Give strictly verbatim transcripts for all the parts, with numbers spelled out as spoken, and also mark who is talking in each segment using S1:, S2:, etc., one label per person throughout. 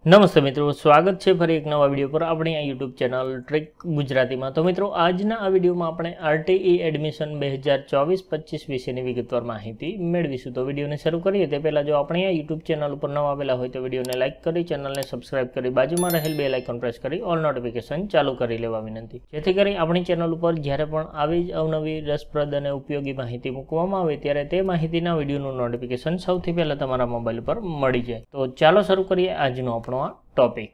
S1: નમસ્તે મિત્રો, સ્વાગત છે ફરી એક નવા વિડીયો પર આપણી આ યુટ્યુબ ચેનલ ટ્રેક ગુજરાતીમાં। તો મિત્રો, આજના આ વિડીયોમાં આપણે આરટીઈ એડમિશન બે હજાર ચોવીસ પચીસ વિશેની વિગતવાર માહિતી મેળવીશું। તો વિડીયોને શરૂ કરીએ તે પહેલાં જો આપણી આ યુટ્યુબ ચેનલ ઉપર નવા આવેલા હોય તો વિડીયોને લાઇક કરી, ચેનલને સબસ્ક્રાઇબ કરી, બાજુમાં રહેલ બેલ આઇકન પ્રેસ કરી ઓલ નોટિફિકેશન ચાલુ કરી લેવા વિનંતી, જેથી કરી આપણી ચેનલ ઉપર જ્યારે પણ આવી જ અવનવી રસપ્રદ અને ઉપયોગી માહિતી મૂકવામાં આવે ત્યારે તે માહિતીના વિડીયોનું નોટિફિકેશન સૌથી પહેલાં તમારા મોબાઈલ પર મળી જાય। તો ચાલો શરૂ કરીએ આજનો આપણો આ ટોપિક।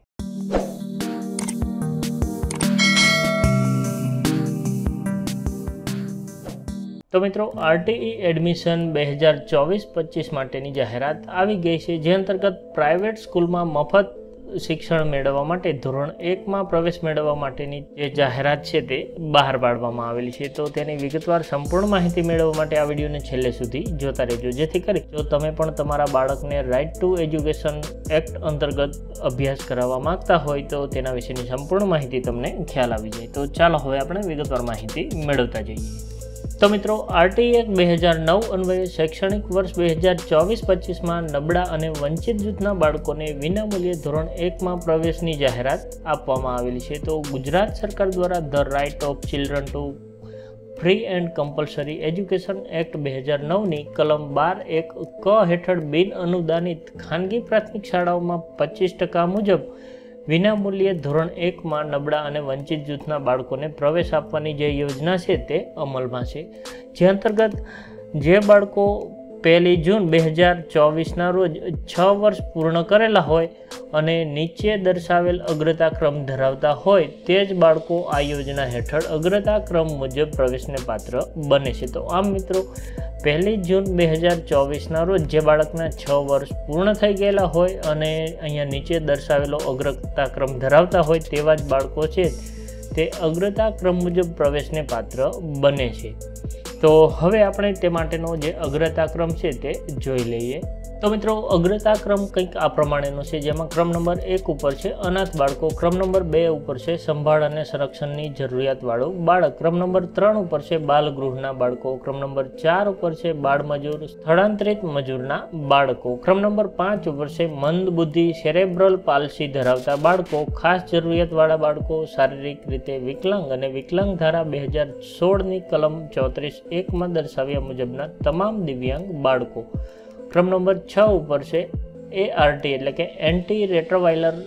S1: તો મિત્રો, આરટીઈ એડમિશન બે હજાર ચોવીસ પચીસ માટેની જાહેરાત આવી ગઈ છે, જે અંતર્ગત પ્રાઇવેટ સ્કૂલમાં મફત શિક્ષણ મેળવવા માટે ધોરણ એકમાં પ્રવેશ મેળવવા માટેની જે જાહેરાત છે તે બહાર પાડવામાં આવેલી છે। તો તેની વિગતવાર સંપૂર્ણ માહિતી મેળવવા માટે આ વિડીયોને છેલ્લે સુધી જોતા રહેજો, જેથી કરી જો તમે પણ તમારા બાળકને રાઇટ ટુ એજ્યુકેશન એક્ટ અંતર્ગત અભ્યાસ કરાવવા માંગતા હોય તો તેના વિશેની સંપૂર્ણ માહિતી તમને ખ્યાલ આવી જાય। તો ચાલો હવે આપણે વિગતવાર માહિતી મેળવતા જઈએ। તો મિત્રો, આરટીઈ એક્ટ બે હજાર નવ અન્વયે શૈક્ષણિક વર્ષ બે હજાર ચોવીસ પચીસમાં નબળા અને વંચિત જૂથના બાળકોને વિનામૂલ્યે ધોરણ એકમાં પ્રવેશની જાહેરાત આપવામાં આવેલી છે। તો ગુજરાત સરકાર દ્વારા the right of children to free and compulsory education act બે હજાર નવની કલમ બાર એક ક હેઠળ બિન અનુદાનિત ખાનગી પ્રાથમિક શાળાઓમાં પચીસ ટકા મુજબ વિનામૂલ્યે ધોરણ એકમાં નબળા અને વંચિત જૂથના બાળકોને પ્રવેશ આપવાની જે યોજના છે તે અમલમાં છે, જે અંતર્ગત જે બાળકો પહેલી જૂન બે હજાર ચોવીસના રોજ છ વર્ષ પૂર્ણ કરેલા હોય અને નીચે દર્શાવેલ અગ્રતા ક્રમ ધરાવતા હોય તે જ બાળકો આ યોજના હેઠળ અગ્રતા ક્રમ મુજબ પ્રવેશને પાત્ર બને છે। તો આમ મિત્રો, પહેલી જૂન બે હજાર ચોવીસના રોજ જે બાળકના છ વર્ષ પૂર્ણ થઈ ગયેલા હોય અને અહીંયા નીચે દર્શાવેલો અગ્રતા ક્રમ ધરાવતા હોય તેવા જ બાળકો છે તે અગ્રતા ક્રમ મુજબ પ્રવેશને પાત્ર બને છે। તો હવે આપણે તે માટેનો જે અગ્રતા ક્રમ છે તે જોઈ લઈએ। તો મિત્રો, અગ્રતા ક્રમ કંઈક આ પ્રમાણેનો છે, જેમાં ક્રમ નંબર એક ઉપર છે અનાથ બાળકો, ક્રમ નંબર બે ઉપર છે સંભાળ અને સંરક્ષણની જરૂરિયાતવાળું બાળક, ક્રમ નંબર ત્રણ ઉપર છે બાલગૃહના બાળકો, ક્રમ નંબર ચાર ઉપર છે બાળમજૂર સ્થળાંતરિત મજૂરના બાળકો, ક્રમ નંબર પાંચ ઉપર છે મંદ બુદ્ધિ સેરેબ્રલ પાલ્સી ધરાવતા બાળકો, ખાસ જરૂરિયાતવાળા બાળકો, શારીરિક રીતે વિકલાંગ અને વિકલાંગ ધારા બે હજાર સોળની કલમ ચોત્રીસ એકમાં દર્શાવ્યા મુજબના તમામ દિવ્યાંગ બાળકો, ક્રમ નંબર છ ઉપર છે એઆરટી એટલે કે એન્ટી રેટ્રોવાયરલ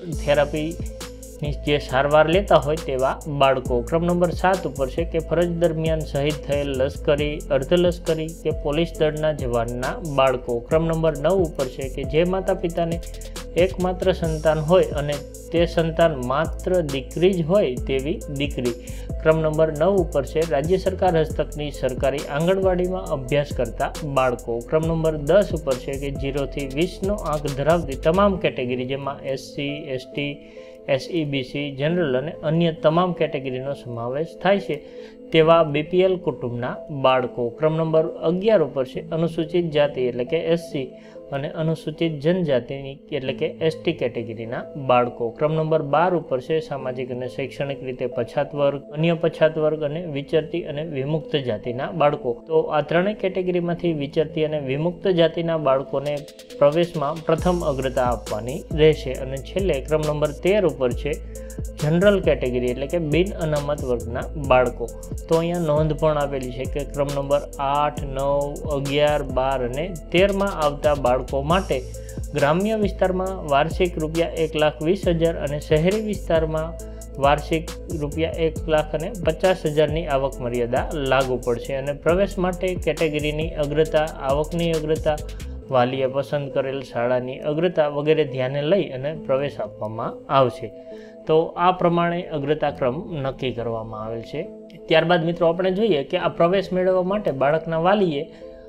S1: થેરાપીની જે સારવાર લેતા હોય તેવા બાળકો, ક્રમ નંબર સાત ઉપર છે કે ફરજ દરમિયાન શહીદ થયેલ લશ્કરી, અર્ધલશ્કરી કે પોલીસ દળના જવાનના બાળકો, ક્રમ નંબર નવ ઉપર છે કે જે માતા પિતાને એકમાત્ર સંતાન હોય અને તે સંતાન માત્ર દીકરી જ હોય તેવી દીકરી, ક્રમ નંબર નવ ઉપર છે રાજ્ય સરકાર હસ્તકની સરકારી આંગણવાડીમાં અભ્યાસ કરતા બાળકો, ક્રમ નંબર દસ ઉપર છે કે જીરોથી વીસનો આંક ધરાવતી તમામ કેટેગરી, જેમાં એસસી, એસટી, એસઈબીસી, જનરલ અને અન્ય તમામ કેટેગરીનો સમાવેશ થાય છે તેવા બીપીએલ કુટુંબના બાળકો, ક્રમ નંબર અગિયાર ઉપર છે અનુસૂચિત જાતિ એટલે કે એસસી અને અનુસૂચિત જનજાતિની એટલે કે એસટી કેટેગરીના બાળકો, ક્રમ નંબર બાર ઉપર છે સામાજિક અને શૈક્ષણિક રીતે પછાત વર્ગ, અન્ય પછાત વર્ગ અને વિચરતી અને વિમુક્ત જાતિના બાળકો। તો આ ત્રણેય કેટેગરીમાંથી વિચરતી અને વિમુક્ત જાતિના બાળકોને પ્રવેશમાં પ્રથમ અગ્રતા આપવાની રહેશે। અને છેલ્લે ક્રમ નંબર તેર ઉપર છે જનરલ કેટેગરી એટલે કે બિન અનામત વર્ગના બાળકો। તો અહીંયા નોંધ પણ આપેલી છે કે ક્રમ નંબર આઠ, નવ, અગિયાર, બાર અને તેરમાં આવતા બાળકો માટે ગ્રામ્ય વિસ્તારમાં વાર્ષિક રૂપિયા એક લાખ વીસ હજાર અને શહેરી વિસ્તારમાં વાર્ષિક રૂપિયા એક લાખ અને પચાસ હજારની આવક મર્યાદા લાગુ પડશે અને પ્રવેશ માટે કેટેગરીની અગ્રતા, આવકની અગ્રતા, વાલીએ પસંદ કરેલ શાળાની અગ્રતા વગેરે ધ્યાને લઈ અને પ્રવેશ આપવામાં આવશે। તો આ પ્રમાણે અગ્રતા ક્રમ નક્કી કરવામાં આવેલ છે। ત્યારબાદ મિત્રો આપણે જોઈએ કે આ પ્રવેશ મેળવવા માટે બાળકના વાલીએ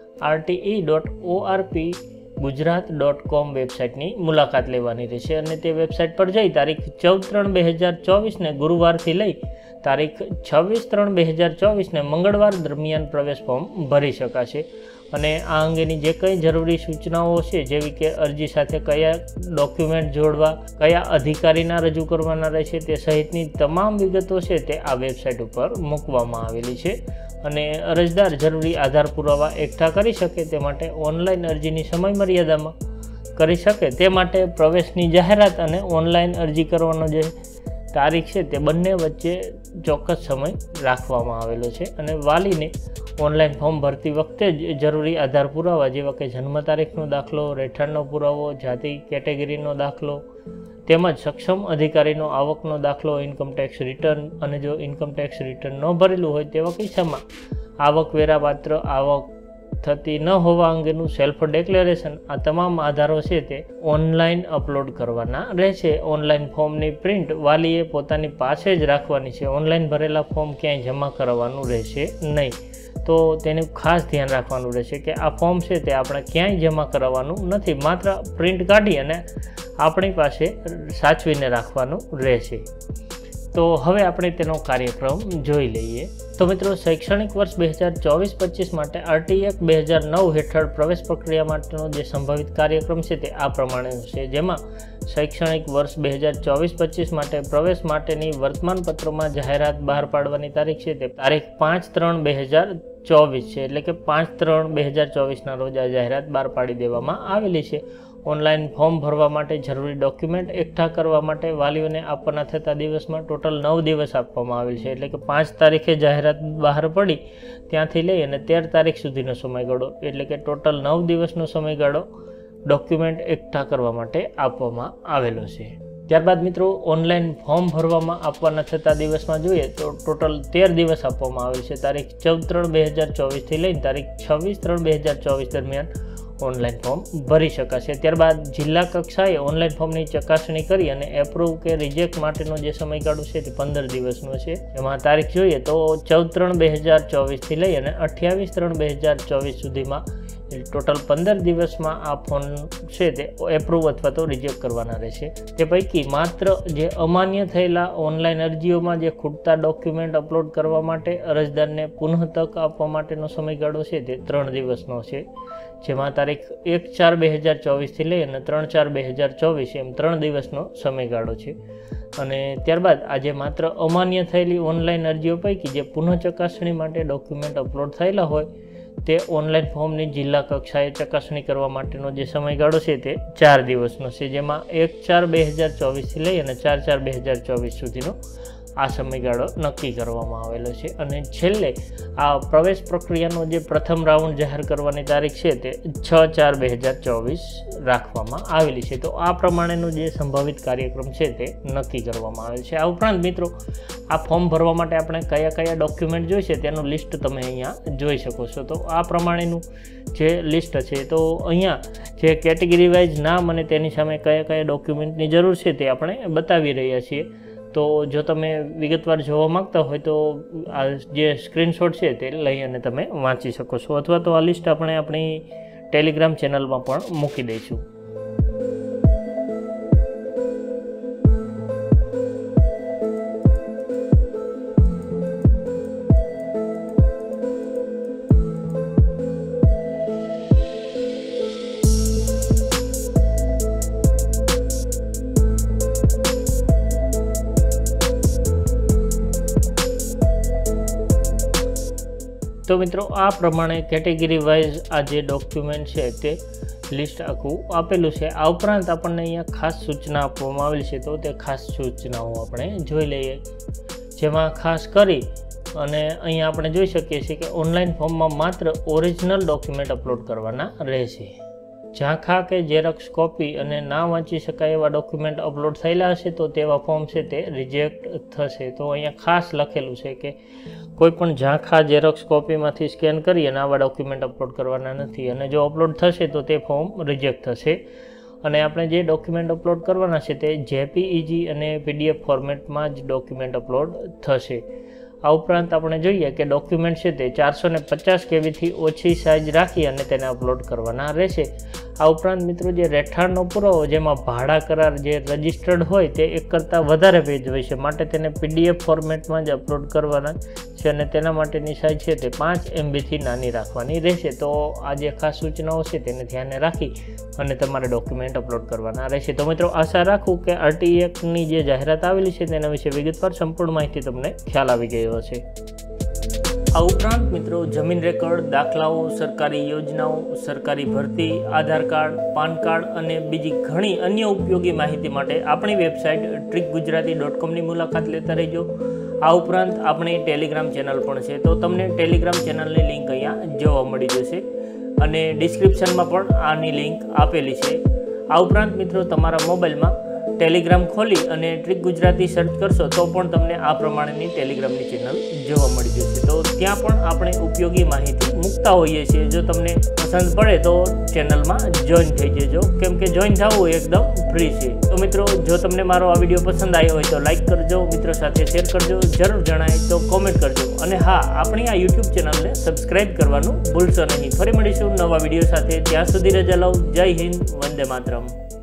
S1: RTE dot ORP Gujarat dot com વેબસાઇટની મુલાકાત લેવાની રહેશે અને તે વેબસાઇટ પર જઈ તારીખ ચૌદ ત્રણ બે હજાર ચોવીસને ગુરુવારથી લઈ તારીખ છવ્વીસ ત્રણ બે હજાર ચોવીસને મંગળવાર દરમિયાન પ્રવેશ ફોર્મ ભરી શકાશે અને આ અંગેની જે કંઈ જરૂરી સૂચનાઓ છે, જેવી કે અરજી સાથે કયા ડોક્યુમેન્ટ જોડવા, કયા અધિકારીના રજૂ કરવાના રહેશે તે સહિતની તમામ વિગતો છે તે આ વેબસાઇટ ઉપર મૂકવામાં આવેલી છે અને અરજદાર જરૂરી આધાર પુરાવા એકઠા કરી શકે તે માટે ઓનલાઈન અરજીની સમય મર્યાદામાં કરી શકે તે માટે પ્રવેશની જાહેરાત અને ઓનલાઈન અરજી કરવાનો જે તારીખ છે તે બંને વચ્ચે ચોક્કસ સમય રાખવામાં આવેલો છે અને વાલીને ઓનલાઈન ફોર્મ ભરતી વખતે જ જરૂરી આધાર પુરાવા જેવા કે જન્મ તારીખનો દાખલો, રહેઠાણનો પુરાવો, જાતિ કેટેગરીનો દાખલો તેમજ સક્ષમ અધિકારીનો આવકનો દાખલો, ઇન્કમટેક્સ રિટર્ન અને જો ઇન્કમટેક્સ રિટર્ન ન ભરેલું હોય તેવા કિસ્સામાં આવકવેરા પાત્ર આવક થતી ન હોવા અંગેનું સેલ્ફ ડિક્લેરેશન આ તમામ આધારો છે તે ઓનલાઈન અપલોડ કરવાના રહેશે. ઓનલાઈન ફોર્મની પ્રિન્ટ વાલીએ પોતાની પાસે જ રાખવાની છે. ઓનલાઈન ભરેલા ફોર્મ ક્યાંય જમા કરવાનું રહેશે નહીં. તો તેનું ખાસ ધ્યાન રાખવાનું રહેશે કે આ ફોર્મ છે તે આપણે ક્યાંય જમા કરાવવાનું નથી, માત્ર પ્રિન્ટ કાઢી અને આપણી પાસે સાચવીને રાખવાનું રહેશે. તો હવે આપણે તેનો કાર્યક્રમ જોઈ લઈએ. તો મિત્રો, શૈક્ષણિક વર્ષ બે હજાર ચોવીસ પચીસ માટે આરટી એક્ટ બે હજાર નવ હેઠળ પ્રવેશ પ્રક્રિયા માટેનો જે સંભવિત કાર્યક્રમ છે તે આ પ્રમાણેનો છે, જેમાં શૈક્ષણિક વર્ષ બે હજાર ચોવીસ પચીસ માટે પ્રવેશ માટેની વર્તમાનપત્રોમાં જાહેરાત બહાર પાડવાની તારીખ છે તે તારીખ પાંચ ત્રણ બે હજાર ચોવીસ છે. એટલે કે પાંચ ત્રણ બે હજાર ચોવીસના રોજ આ જાહેરાત બહાર પાડી દેવામાં આવેલી છે. ઓનલાઈન ફોર્મ ભરવા માટે જરૂરી ડોક્યુમેન્ટ એકઠા કરવા માટે વાલીઓને આપવાના થતા દિવસમાં ટોટલ નવ દિવસ આપવામાં આવેલ છે. એટલે કે પાંચ તારીખે જાહેરાત બહાર પડી ત્યાંથી લઈ અને તેર તારીખ સુધીનો સમયગાળો, એટલે કે ટોટલ નવ દિવસનો સમયગાળો ડોક્યુમેન્ટ એકઠા કરવા માટે આપવામાં આવેલો છે. ત્યારબાદ મિત્રો, ઓનલાઈન ફોર્મ ભરવામાં આપવાના થતા દિવસમાં જોઈએ તો ટોટલ તેર દિવસ આપવામાં આવેલ છે. તારીખ ચૌદ ત્રણ બે હજાર ચોવીસથી લઈને તારીખ છવ્વીસ ત્રણ બે હજાર ચોવીસ દરમિયાન ઓનલાઈન ફોર્મ ભરી શકાશે. ત્યારબાદ જિલ્લા કક્ષાએ ઓનલાઈન ફોર્મની ચકાસણી કરી અને એપ્રુવ કે રિજેક્ટ માટેનો જે સમયગાળો છે તે પંદર દિવસનો છે. એમાં તારીખ જોઈએ તો ચૌદ ત્રણ બે હજાર ચોવીસથી લઈ અને અઠ્યાવીસ ત્રણ બે હજાર ચોવીસ સુધીમાં ટોટલ પંદર દિવસમાં આ ફોન છે તે એપ્રુવ અથવા તો રિજેક્ટ કરવાના રહેશે. તે પૈકી માત્ર જે અમાન્ય થયેલા ઓનલાઈન અરજીઓમાં જે ખૂટતા ડોક્યુમેન્ટ અપલોડ કરવા માટે અરજદારને પુનઃ તક આપવા માટેનો સમયગાળો છે તે ત્રણ દિવસનો છે, જેમાં તારીખ એક ચાર બે હજાર ચોવીસથી લઈ અને ત્રણ ચાર બે હજાર ચોવીસ એમ ત્રણ દિવસનો સમયગાળો છે. અને ત્યારબાદ આજે માત્ર અમાન્ય થયેલી ઓનલાઈન અરજીઓ પૈકી જે પુનઃ ચકાસણી માટે ડોક્યુમેન્ટ અપલોડ થયેલા હોય તે ઓનલાઈન ફોર્મની જિલ્લા કક્ષાએ ચકાસણી કરવા માટેનો જે સમયગાળો છે તે ચાર દિવસનો છે, જેમાં એક ચાર બે હજાર ચોવીસથી લઈ અને ચાર ચાર બે હજાર ચોવીસ સુધીનો આ સમયગાળો નક્કી કરવામાં આવેલો છે. અને છેલ્લે આ પ્રવેશ પ્રક્રિયાનો જે પ્રથમ રાઉન્ડ જાહેર કરવાની તારીખ છે તે છ ચાર બે હજાર ચોવીસ રાખવામાં આવેલી છે. તો આ પ્રમાણેનો જે સંભવિત કાર્યક્રમ છે તે નક્કી કરવામાં આવેલ છે. આ ઉપરાંત મિત્રો, આ ફોર્મ ભરવા માટે આપણે કયા કયા ડોક્યુમેન્ટ જોઈશે તેનું લિસ્ટ તમે અહીંયા જોઈ શકો છો. તો આ પ્રમાણેનું જે લિસ્ટ છે તો અહીંયા જે કેટેગરી વાઇઝ નામ અને તેની સામે કયા કયા ડોક્યુમેન્ટની જરૂર છે તે આપણે બતાવી રહ્યા છીએ. તો જો તમે વિગતવાર જોવા માંગતા હોય તો આ જે સ્ક્રીનશોટ છે તે લઈ અને તમે વાંચી શકો છો, અથવા તો આ લિસ્ટ આપણે આપણી ટેલિગ્રામ ચેનલમાં પણ મૂકી દઈશું. તો મિત્રો, આ પ્રમાણે કેટેગરી વાઇઝ આ જે ડોક્યુમેન્ટ છે તે લિસ્ટ આખું આપેલું છે. આ ઉપરાંત આપણને અહીંયા ખાસ સૂચના આપવામાં આવેલી છે, તો તે ખાસ સૂચનાઓ આપણે જોઈ લઈએ, જેમાં ખાસ કરી અને અહીંયા આપણે જોઈ શકીએ છીએ કે ઓનલાઈન ફોર્મમાં માત્ર ઓરિજિનલ ડોક્યુમેન્ટ અપલોડ કરવાના રહેશે. ઝાંખા કે ઝેરોક્સ કોપી અને ના વાંચી શકાય એવા ડોક્યુમેન્ટ અપલોડ થયેલા હશે તો તેવા ફોર્મ છે તે રિજેક્ટ થશે. તો અહીંયા ખાસ લખેલું છે કે કોઈ પણ ઝાંખા ઝેરોક્સ કોપીમાંથી સ્કેન કરી અને આવા ડોક્યુમેન્ટ અપલોડ કરવાના નથી, અને જો અપલોડ થશે તો તે ફોર્મ રિજેક્ટ થશે. અને આપણે જે ડોક્યુમેન્ટ અપલોડ કરવાના છે તે જેપીઈજી અને પીડીએફ ફોર્મેટમાં જ ડોક્યુમેન્ટ અપલોડ થશે. આ ઉપરાંત આપણે જોઈએ કે ડોક્યુમેન્ટ છે તે ચારસો ને પચાસ કેબીથી ઓછી સાઇઝ રાખી અને તેને અપલોડ કરવાના રહેશે. આ ઉપરાંત મિત્રો, જે રહેઠાણનો પુરાવો જેમાં ભાડા કરાર જે રજિસ્ટર્ડ હોય તે એક કરતાં વધારે પેજ હોય છે, માટે તેને પીડીએફ ફોર્મેટમાં જ અપલોડ કરવાના છે અને તેના માટેની સાઇઝ છે તે પાંચ એમબીથી નાની રાખવાની રહેશે. તો આ જે ખાસ સૂચનાઓ છે તેને ધ્યાને રાખી અને તમારે ડોક્યુમેન્ટ અપલોડ કરવાના રહેશે. તો મિત્રો, આશા રાખું કે આરટી એક્ટની જે જાહેરાત આવેલી છે તેના વિશે વિગતવાર સંપૂર્ણ માહિતી તમને ખ્યાલ આવી ગયો હશે. આ ઉપરાંત મિત્રો જમીન રેકર્ડ, દાખલાઓ, સરકારી યોજનાઓ, સરકારી ભરતી, આધાર કાર્ડ, પાન કાર્ડ અને બીજી ઘણી અન્ય ઉપયોગી માહિતી માટે આપણી વેબસાઇટ ટ્રીક ગુજરાતી ડોટ કોમની મુલાકાત લેતા રહેજો। આ ઉપરાંત આપણી ટેલિગ્રામ ચેનલ પણ છે, તો તમને ટેલિગ્રામ ચેનલની લિંક અહીંયા જોવા મળી જશે અને ડિસ્ક્રિપ્શનમાં પણ આની લિંક આપેલી છે। આ ઉપરાંત મિત્રો તમારા મોબાઈલમાં ટેલિગ્રામ ખોલી અને ટ્રીક ગુજરાતી સર્ચ કરશો તો પણ તમને આ પ્રમાણેની ટેલિગ્રામની ચેનલ જોવા મળી જશે। તો ત્યાં પણ આપણે ઉપયોગી માહિતી મૂકતા હોઈએ છીએ। જો તમને પસંદ પડે તો ચેનલમાં જોઈન થઈ જજો, કેમ કે જોઈન થવું એકદમ ફ્રી છે। તો મિત્રો, જો તમને મારો આ વિડીયો પસંદ આવ્યો હોય તો લાઇક કરજો, મિત્રો સાથે શેર કરજો, જરૂર જણાય તો કોમેન્ટ કરજો અને હા, આપણી આ યુટ્યુબ ચેનલને સબસ્ક્રાઈબ કરવાનું ભૂલશો નહીં। ફરી મળીશું નવા વિડીયો સાથે, ત્યાં સુધી રજા લઉં। જય હિન્દ, વંદે માતરમ।